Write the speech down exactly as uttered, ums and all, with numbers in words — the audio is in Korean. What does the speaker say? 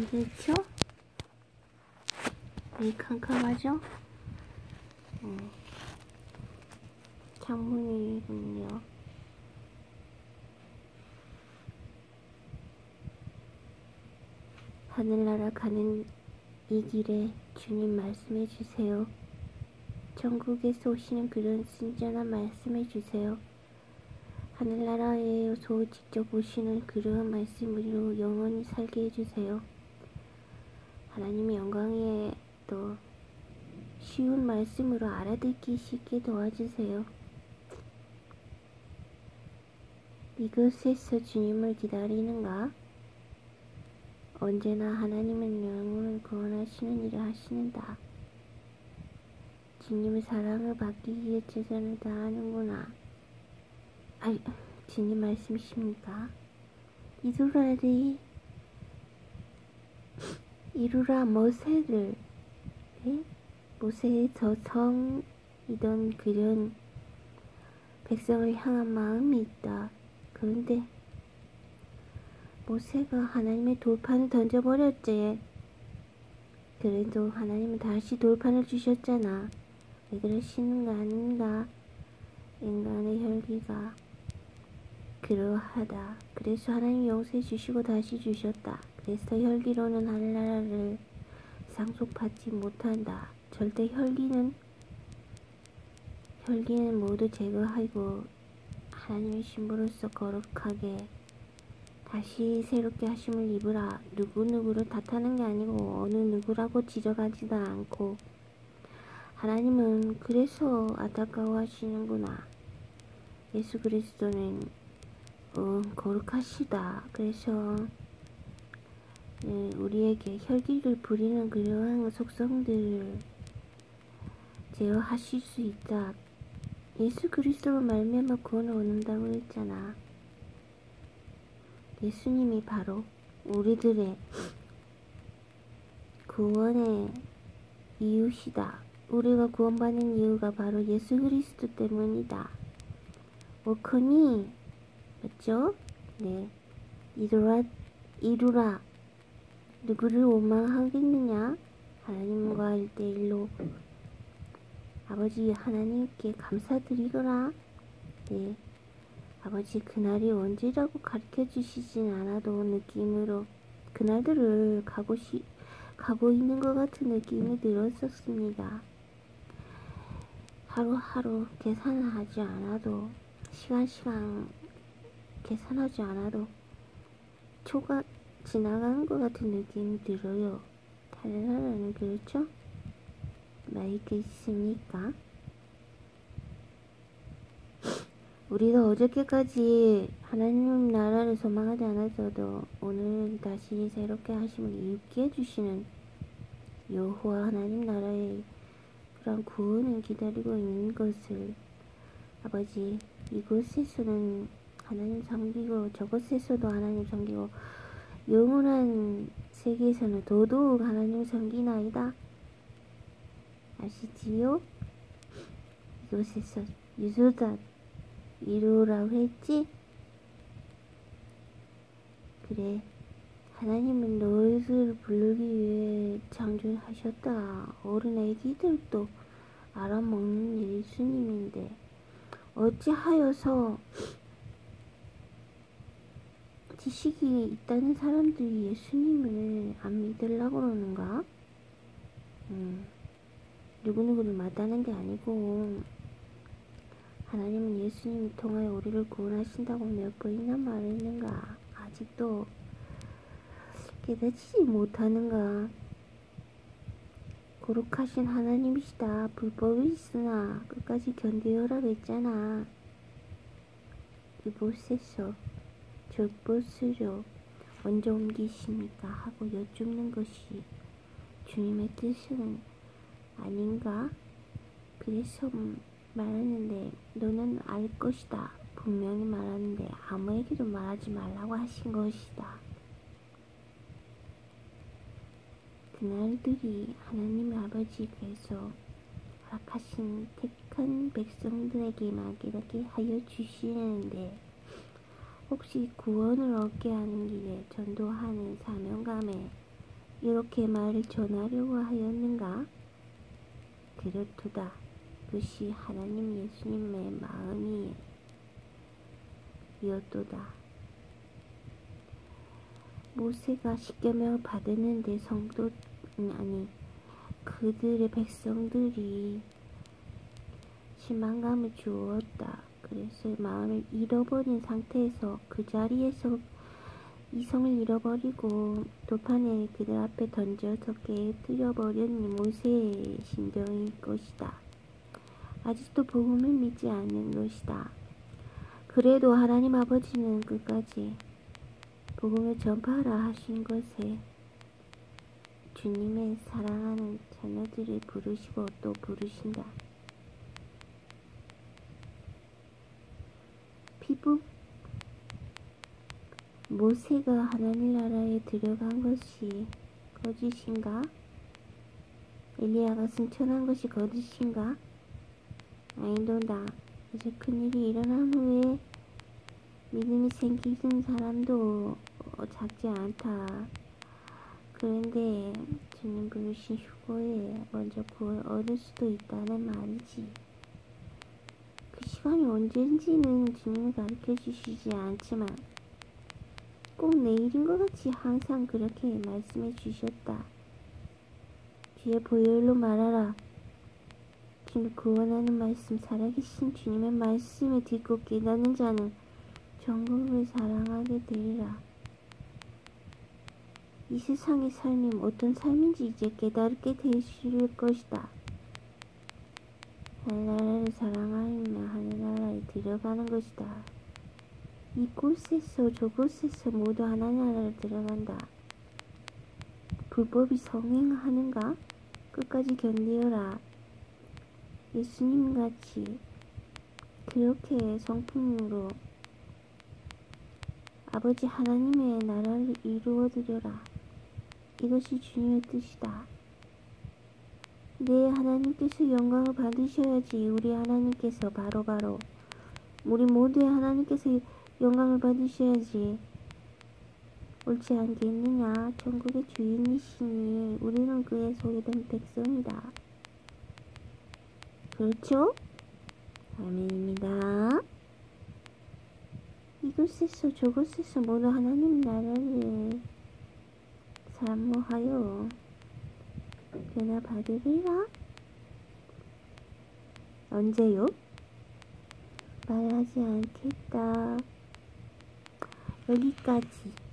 그렇죠? 왜 캄캄하죠? 어. 창문이군요. 하늘나라 가는 이 길에 주님 말씀해 주세요. 천국에서 오시는 그런 순전한 말씀해 주세요. 하늘나라에서 직접 오시는 그러한 말씀으로 영원히 살게 해주세요. 하나님의 영광에 또 쉬운 말씀으로 알아듣기 쉽게 도와주세요. 이곳에서 주님을 기다리는가? 언제나 하나님은 영혼을 구원하시는 일을 하시는다. 주님의 사랑을 받기 위해 최선을 다하는구나. 아이, 주님 말씀이십니까? 이루라리 이루라 모세를 예? 모세의 저성이던 그런 백성을 향한 마음이 있다. 그런데 모세가 하나님의 돌판을 던져버렸지. 그래도 하나님은 다시 돌판을 주셨잖아. 왜 그러시는가 아닌가? 인간의 혈기가 그러하다. 그래서 하나님 용서해 주시고 다시 주셨다. 그래서 혈기로는 하늘나라를 상속받지 못한다. 절대 혈기는 혈기는 모두 제거하고 하나님의 신부로서 거룩하게 다시 새롭게 하심을 입으라. 누구누구를 탓하는 게 아니고 어느 누구라고 지적하지도 않고 하나님은 그래서 안타까워하시는구나. 예수 그리스도는 어, 거룩하시다. 그래서 네, 우리에게 혈기를 부리는 그러한 속성들을 제어하실 수 있다. 예수 그리스도로 말미암아 구원을 얻는다고 했잖아. 예수님이 바로 우리들의 구원의 이유시다. 우리가 구원받는 이유가 바로 예수 그리스도 때문이다. 오커니 맞죠? 네. 이루라 이루라 누구를 원망하겠느냐? 하나님과 일대일로 아버지 하나님께 감사드리거라. 네. 아버지 그날이 언제라고 가르쳐 주시진 않아도 느낌으로 그날들을 가고 시, 가고 있는 것 같은 느낌이 들었었습니다. 하루하루 계산을 하지 않아도 시간 시간 계산하지 않아도 초가 지나가는 것 같은 느낌이 들어요. 다른 나라는 그렇죠? 마이크 있습니까? 우리가 어저께까지 하나님 나라를 소망하지 않았어도 오늘 다시 새롭게 하심을 입게 해주시는 여호와 하나님 나라의 그런 구원을 기다리고 있는 것을 아버지 이곳에서는 하나님 섬기고 저곳에서도 하나님 섬기고 영원한 세계에서는 더더욱 하나님 섬기나이다. 아시지요? 이곳에서 유소다 이루라고 했지? 그래, 하나님은 너희들을 부르기 위해 창조하셨다. 어른 애기들도 알아먹는 예수님인데 어찌하여서 지식이 있다는 사람들이 예수님을 안 믿으려고 그러는가? 음, 누구누구를 맞다는 게 아니고 하나님은 예수님을 통하여 우리를 구원하신다고 몇 번이나 말했는가? 아직도 깨닫지 못하는가? 거룩하신 하나님이시다. 불법이 있으나 끝까지 견디어라고 했잖아. 이곳에서 저곳으로 언제 옮기십니까? 하고 여쭙는 것이 주님의 뜻은 아닌가? 그래서 말하는데 너는 알 것이다. 분명히 말하는데 아무에게도 말하지 말라고 하신 것이다. 그날들이 하나님의 아버지께서 허락하신 택한 백성들에게만 깨닫게 하여 주시는데 혹시 구원을 얻게 하는 길에 전도하는 사명감에 이렇게 말을 전하려고 하였는가? 그렇도다. 그것이 하나님 예수님의 마음이었도다. 모세가 십계명을 받았는데 성도 아니 그들의 백성들이 실망감을 주었다. 그래서 마음을 잃어버린 상태에서 그 자리에서 이성을 잃어버리고 돌판에 그들 앞에 던져서 깨뜨려버린 모세의 심정일 것이다. 아직도 복음을 믿지 않는 것이다. 그래도 하나님 아버지는 끝까지 복음을 전파하라 하신 것에 주님의 사랑하는 자녀들을 부르시고 또 부르신다. 피부 모세가 하나님 나라에 들어간 것이 거짓인가? 엘리야가 승천한 것이 거짓인가? 아니도다. 이제 큰일이 일어난 후에 믿음이 생기는 사람도 작지 않다. 그런데 주님 부르신 휴거에 먼저 구원 얻을 수도 있다는 말이지. 그 시간이 언제인지는 주님이 가르쳐 주시지 않지만 꼭 내일인 것 같이 항상 그렇게 말씀해 주셨다. 주의 보혈로 말하라. 주님 구원하는 말씀, 살아계신 주님의 말씀을 듣고 깨닫는 자는 전국을 사랑하게 되리라. 이 세상의 삶이 어떤 삶인지 이제 깨닫게 되실 것이다. 하늘나라를 사랑하며 하늘나라에 들어가는 것이다. 이곳에서 저곳에서 모두 하나나라를 들어간다. 불법이 성행하는가? 끝까지 견디어라. 예수님같이 그렇게 성품으로 아버지 하나님의 나라를 이루어드려라. 이것이 주님의 뜻이다. 네, 하나님께서 영광을 받으셔야지. 우리 하나님께서 바로바로 바로 우리 모두의 하나님께서 영광을 받으셔야지. 옳지 않겠느냐? 천국의 주인이시니 우리는 그의 소유된 백성이다. 그렇죠? 아멘입니다. 이곳에서 저곳에서 모두 하나님 나라를 사모하여 변화받으리라. 언제요? 말하지 않겠다. 여기까지.